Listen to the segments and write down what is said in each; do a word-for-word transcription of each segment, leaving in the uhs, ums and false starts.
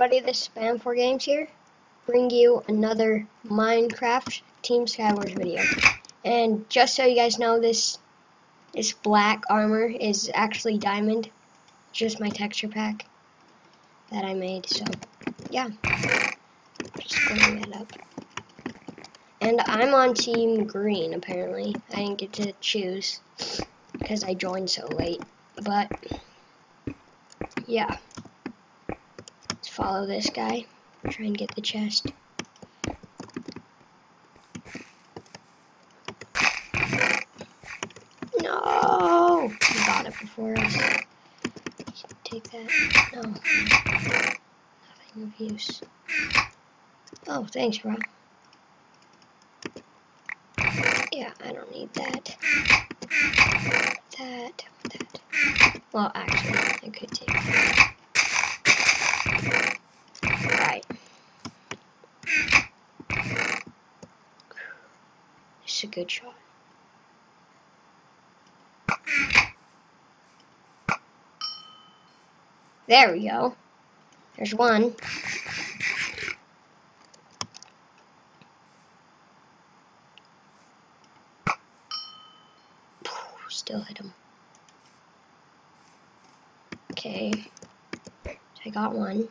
everybody, this is BAM four games here, bring you another Minecraft Team SKYWARS video. And just so you guys know, this this black armor is actually diamond, just my texture pack that I made. So yeah, just cleaning that up. And I'm on team green apparently. I didn't get to choose because I joined so late, but yeah. Let's follow this guy. Try and get the chest. No! He got it before us. Take that. No. Nothing of use. Oh, thanks, bro. Yeah, I don't need that. That. That. Well, actually, I could take that. Right. It's a good shot. There we go. There's one. Still hit him. Okay. I got one.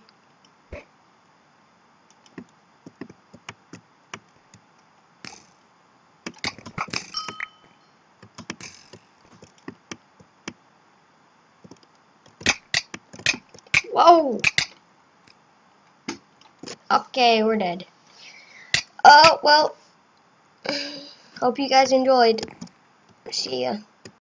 Whoa! Okay, we're dead. Oh, well, hope you guys enjoyed. See ya.